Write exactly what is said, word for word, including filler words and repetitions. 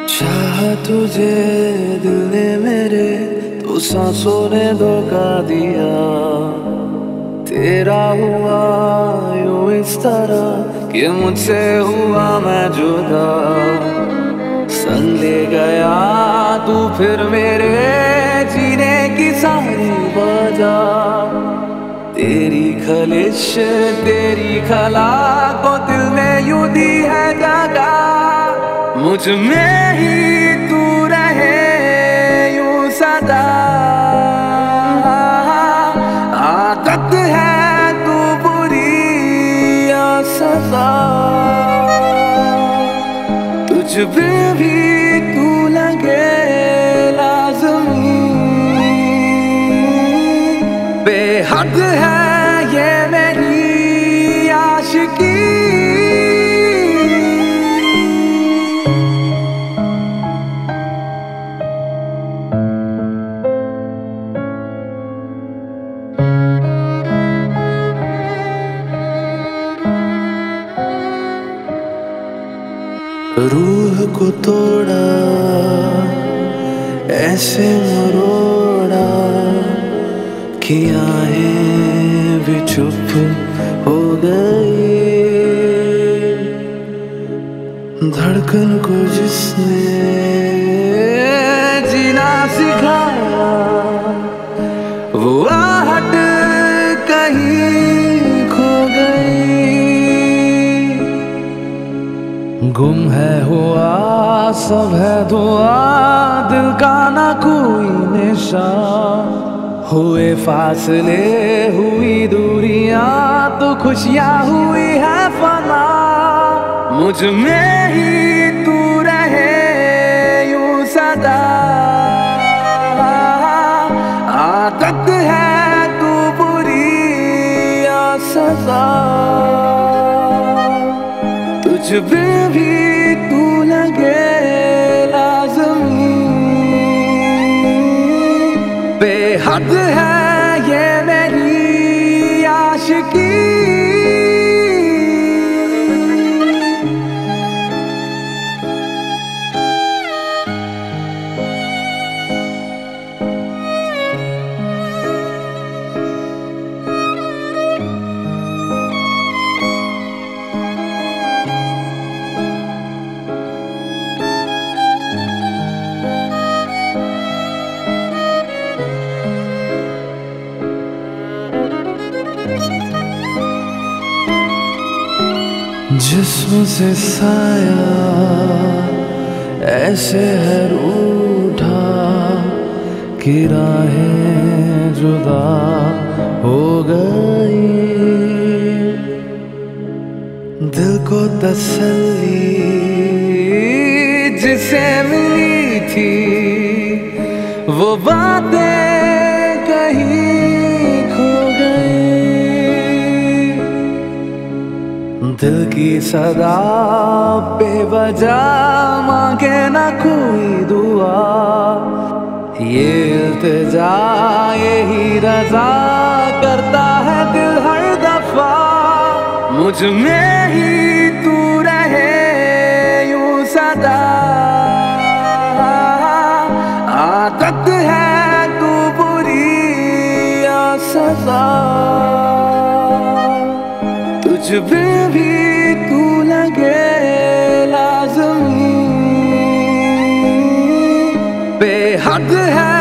चाह तुझे दिल ने मेरे, तो सांसों ने धोखा दिया। तेरा हुआ यूं इस तरह कि मुझसे हुआ मैं जुदा। संग ले गया तू फिर मेरे जीने की सारी वजह। तेरी खलिश तेरी खला को दिल में यूं दी है जगह। मुझ में ही तू रहे यूं सदा। आदत है तू बुरी या सजा। तुझ पे भी तू लगे लाज़मी। बेहद है ये मेरी आशिकी। रूह को तोड़ा ऐसे मरोड़ा कि आएं भी चुप हो गई। धड़कन को जिसने जीना सिखाया, वो आहट कहीं खो गई। गुम है हुआ सब है धुआ, दिल का ना कोई निशान। हुए फासले हुई दूरियां, तो खुशियां हुई है फना। मुझ में ही तू रहे यूं सदा। आदत है तू बुरी या सजा। तुझ पे भी तू लगे लाज़मी। बेहद है ये मेरी आशिकी। जिस्म से साया ऐसे है रूठा कि राहें जुदा हो गई। दिल को तसल्ली जिसे मिली थी, वो बातें कहीं खो गई। दिल की सदा बेवजह मांगे ना कोई दुआ। ये इल्तिजा यही रजा करता है दिल हर दफा। मुझ में ही तू रहे यूं सदा। आदत है तू बुरी या सजा। तुझ पे भी तू लगे लाज़मी। बेहद है